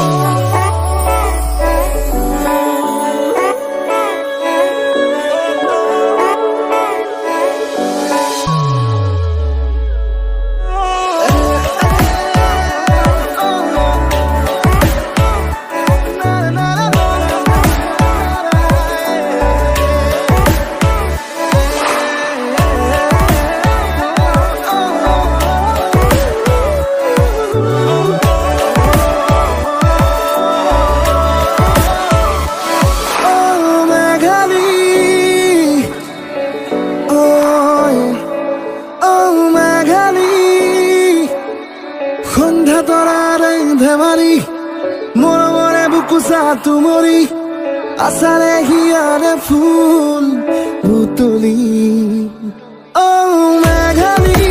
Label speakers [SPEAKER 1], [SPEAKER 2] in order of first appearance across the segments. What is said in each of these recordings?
[SPEAKER 1] Tumori asare hiare phul butuli oh meghali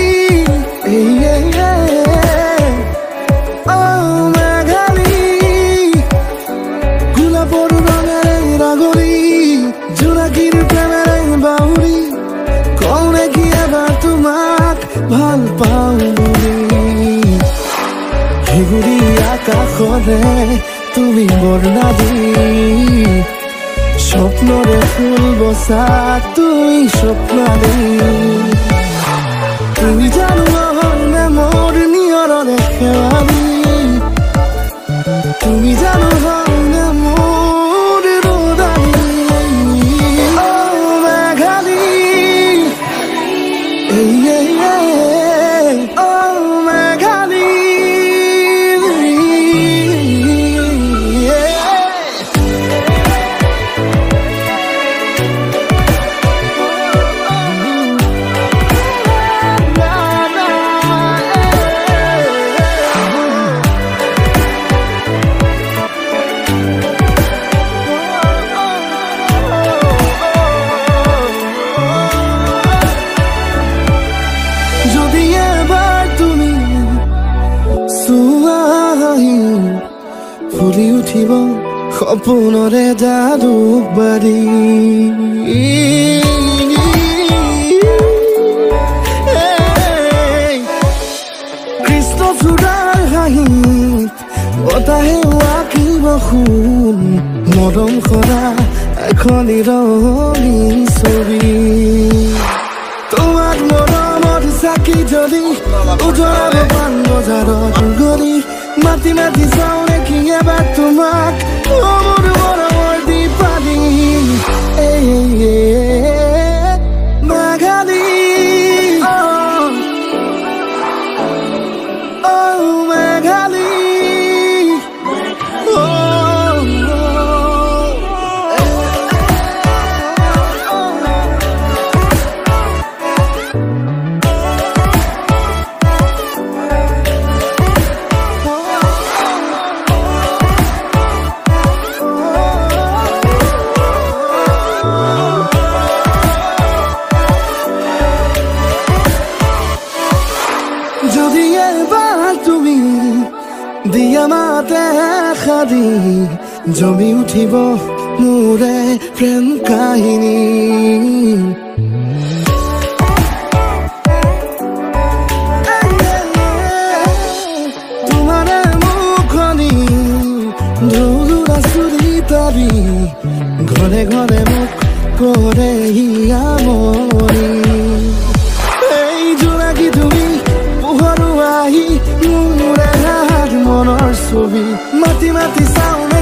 [SPEAKER 1] oh meghali gulabor rongere ragori junakir premere bauri kone ki ebar tumak bhal pauni heguri akakhore তুমি বর্ণাদি স্বপ্নরে ফুল বসা তুই স্বপ্নাদি তুমি জানো হইলে মোর নিয়রে খেলাদি তুমি জানো হইলে মোর রোদাদি ও মেঘালি ও মেঘালি ফুলি উঠিব সপোনৰে জালুক বাৰী কৃষ্ণ চূড়াৰ হাঁহিত বতাহে আঁকিব সোণ মৰম কৰা এখনি ৰঙীন ছবি তোমাক মৰমত চাকি জ্বলি উজ্বলাব পাণ বজাৰত গলি মাতি মাতি চাওঁ নেকি এবাৰ তোমাক মোৰ মৰমৰ দীপালি মেঘালি মেঘালি যদি এবাৰ তুমি দিয়া মাতে খাদি জমি উঠিব মোৰে প্ৰেম কাহিনী তোমাৰে মুখনি ধুলুৰা চুৰি তাৰি ঘৰে ঘৰে মোক কৰে হিয়ামনি এই জোনাকি তুমি পোহৰো আহি মোৰে মনৰ ছবি মাতি মাতি চাওঁ